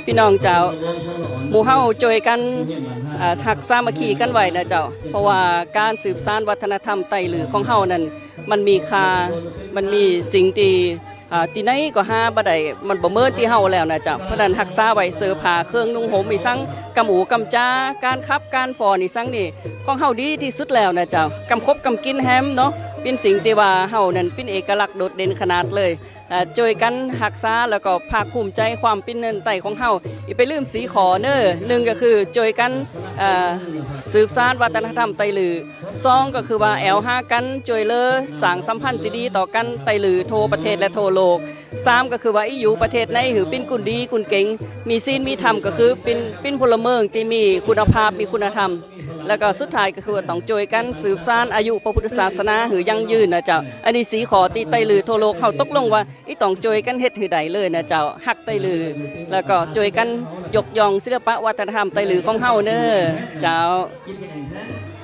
พี่น้องเจ้าหมู่เฮาช่วยกันหักสามัคคีกันไว้นะเจ้าเพราะว่าการสืบสานวัฒนธรรมไตหรือของเฮานั้นมันมีค่ามันมีสิ่งที่ที่ไหนก็หาบ่ได้มันบ่เมินที่เฮาแล้วนะเจ้าเพราะนั้นรักษาไว้เสื้อผ้าเครื่องนุ่งห่มอีสังกำหูกำจาการขับการฟ้อนอีสังนี่ของเฮาดีที่สุดแล้วนะเจ้ากำคบกำกินแฮมเนาะเป็นสิ่งที่ว่าเฮานั้นเป็นเอกลักษณ์โดดเด่นขนาดเลยช่วยกันรักษาแล้วก็ภาคภูมิใจความเป็นเนินไตของเฮาอีไปลืมสีขอเน้อหนึ่งก็คือช่วยกันสืบสานวัฒนธรรมไตลือสองก็คือว่าแอลหากันช่วยเลอสร้างสัมพันธ์ที่ดีต่อกันไตลือโทประเทศและโทโลกสามก็คือว่าอีอยู่ประเทศในหือเป็นกุนดีกุนเก่งมีศีลมีธรรมก็คือเป็นพลเมืองที่มีคุณภาพมีคุณธรรมแล้วก็สุดท้ายก็คือต้องช่วยกันสืบสานอายุพระพุทธศาสนาหือยั่งยืนนะเจ้าอันนี้สีขอตีไตลือโทโลกเขาตกลงว่าอีต้องช่วยกันเฮ็ดหือใดเลยนะเจ้าฮักไตลือแล้วก็ช่วยกันยกย่องศิลปะวัฒนธรรมไตลือของเฮาเน้อเจ้า